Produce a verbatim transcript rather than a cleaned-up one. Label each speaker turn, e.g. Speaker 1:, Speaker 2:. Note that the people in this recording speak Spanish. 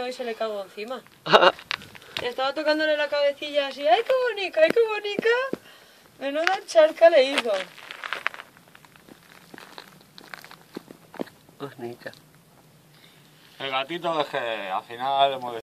Speaker 1: y se le cagó encima. Estaba tocándole la cabecilla así, ¡ay, qué bonita, ay, qué bonita! Menuda charca le hizo.
Speaker 2: Bonita.
Speaker 3: El gatito es que al final hemos